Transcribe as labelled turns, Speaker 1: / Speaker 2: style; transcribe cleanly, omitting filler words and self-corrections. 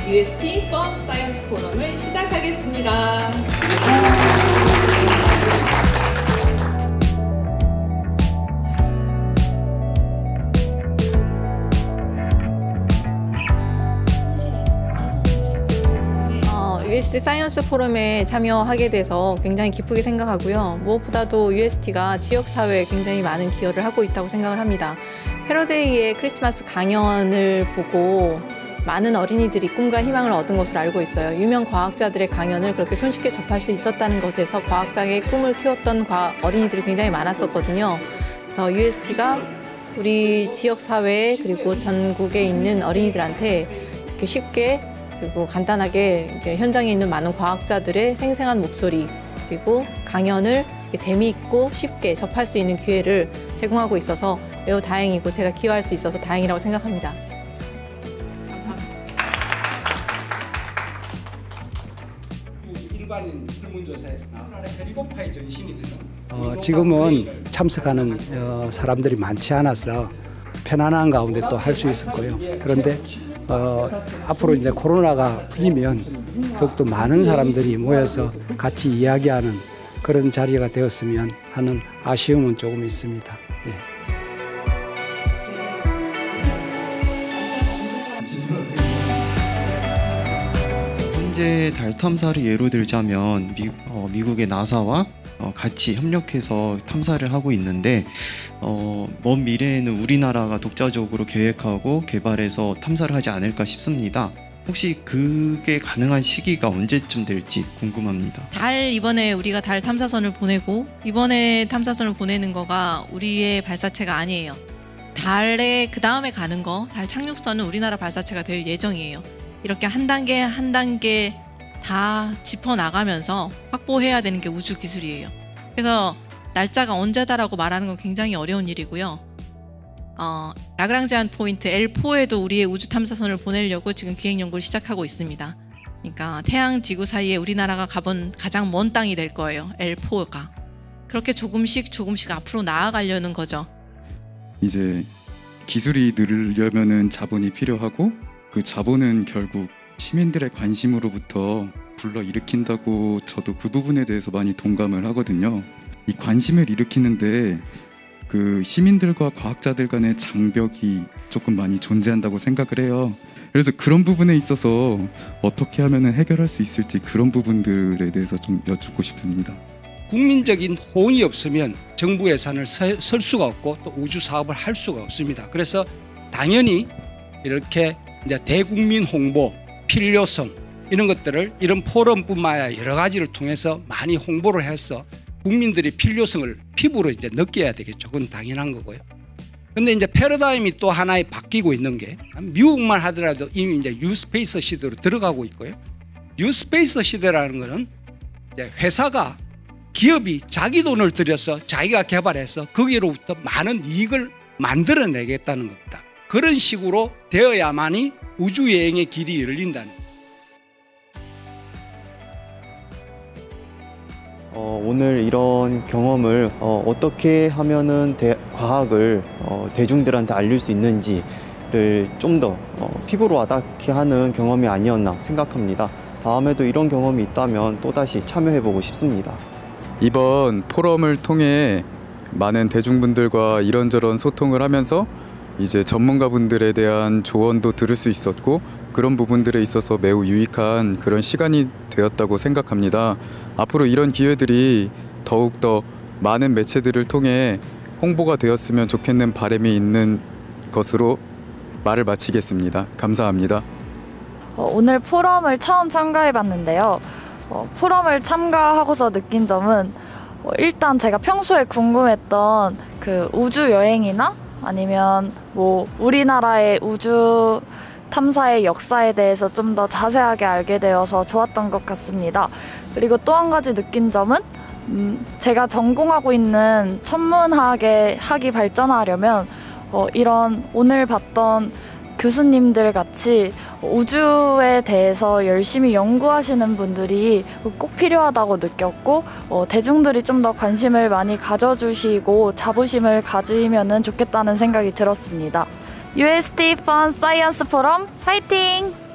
Speaker 1: UST Fun Science 포럼을 시작하겠습니다.
Speaker 2: UST 사이언스 포럼에 참여하게 돼서 굉장히 기쁘게 생각하고요. 무엇보다도 UST가 지역사회에 굉장히 많은 기여를 하고 있다고 생각을 합니다. 패러데이의 크리스마스 강연을 보고 많은 어린이들이 꿈과 희망을 얻은 것으로 알고 있어요. 유명 과학자들의 강연을 그렇게 손쉽게 접할 수 있었다는 것에서 과학자의 꿈을 키웠던 어린이들이 굉장히 많았었거든요. 그래서 UST가 우리 지역사회 그리고 전국에 있는 어린이들한테 이렇게 쉽게 그리고 간단하게 현장에 있는 많은 과학자들의 생생한 목소리 그리고 강연을 재미있고 쉽게 접할 수 있는 기회를 제공하고 있어서 매우 다행이고 제가 기여할 수 있어서 다행이라고 생각합니다.
Speaker 3: 일반인 설문조사에서 나오는 헬리콥터의 전신이 되는
Speaker 4: 지금은 참석하는 사람들이 많지 않아서 편안한 가운데 또 할 수 있었고요. 그런데 앞으로 이제 코로나가 풀리면 더욱더 많은 사람들이 모여서 같이 이야기하는 그런 자리가 되었으면 하는 아쉬움은 조금 있습니다. 예.
Speaker 5: 현재 달 탐사를 예로 들자면 미국의 나사와 같이 협력해서 탐사를 하고 있는데 먼 미래에는 우리나라가 독자적으로 계획하고 개발해서 탐사를 하지 않을까 싶습니다. 혹시 그게 가능한 시기가 언제쯤 될지 궁금합니다.
Speaker 2: 이번에 우리가 달 탐사선을 보내고 이번에 탐사선을 보내는 거가 우리의 발사체가 아니에요. 달에 그 다음에 가는 거, 달 착륙선은 우리나라 발사체가 될 예정이에요. 이렇게 한 단계 한 단계 다 짚어나가면서 확보해야 되는 게 우주 기술이에요. 그래서 날짜가 언제다라고 말하는 건 굉장히 어려운 일이고요. 라그랑지안 포인트 L4에도 우리의 우주 탐사선을 보내려고 지금 기획 연구를 시작하고 있습니다. 그러니까 태양, 지구 사이에 우리나라가 가본 가장 먼 땅이 될 거예요. L4가. 그렇게 조금씩 앞으로 나아가려는 거죠.
Speaker 6: 이제 기술이 늘려면은 자본이 필요하고 그 자본은 결국 시민들의 관심으로부터 불러일으킨다고 저도 그 부분에 대해서 많이 동감을 하거든요. 이 관심을 일으키는데 그 시민들과 과학자들 간의 장벽이 조금 많이 존재한다고 생각을 해요. 그래서 그런 부분에 있어서 어떻게 하면 해결할 수 있을지 그런 부분들에 대해서 좀 여쭙고 싶습니다.
Speaker 3: 국민적인 호응이 없으면 정부 예산을 쓸 수가 없고 또 우주 사업을 할 수가 없습니다. 그래서 당연히 이렇게 이제 대국민 홍보, 필요성 이런 것들을 이런 포럼뿐만 아니라 여러 가지를 통해서 많이 홍보를 해서 국민들이 필요성을 피부로 이제 느껴야 되겠죠. 그건 당연한 거고요. 근데 이제 패러다임이 또 하나에 바뀌고 있는 게 미국만 하더라도 이미 이제 뉴스페이스 시대로 들어가고 있고요. 뉴스페이스 시대라는 거는 이제 회사가 기업이 자기 돈을 들여서 자기가 개발해서 거기로부터 많은 이익을 만들어내겠다는 겁니다. 그런 식으로 되어야만이 우주여행의 길이 열린다는 겁니다.
Speaker 5: 오늘 이런 경험을 어떻게 하면은 과학을 대중들한테 알릴 수 있는지를 좀 더 피부로 와닿게 하는 경험이 아니었나 생각합니다. 다음에도 이런 경험이 있다면 또다시 참여해보고 싶습니다.
Speaker 6: 이번 포럼을 통해 많은 대중분들과 이런저런 소통을 하면서 이제 전문가분들에 대한 조언도 들을 수 있었고 그런 부분들에 있어서 매우 유익한 그런 시간이 되었다고 생각합니다. 앞으로 이런 기회들이 더욱더 많은 매체들을 통해 홍보가 되었으면 좋겠는 바람이 있는 것으로 말을 마치겠습니다. 감사합니다.
Speaker 7: 오늘 포럼을 처음 참가해봤는데요. 포럼을 참가하고서 느낀 점은 일단 제가 평소에 궁금했던 그 우주 여행이나 아니면 뭐 우리나라의 우주 탐사의 역사에 대해서 좀 더 자세하게 알게 되어서 좋았던 것 같습니다. 그리고 또 한 가지 느낀 점은 제가 전공하고 있는 천문학이 발전하려면 이런 오늘 봤던 교수님들 같이 우주에 대해서 열심히 연구하시는 분들이 꼭 필요하다고 느꼈고 대중들이 좀 더 관심을 많이 가져주시고 자부심을 가지면 좋겠다는 생각이 들었습니다. UST Fun Science 포럼 화이팅!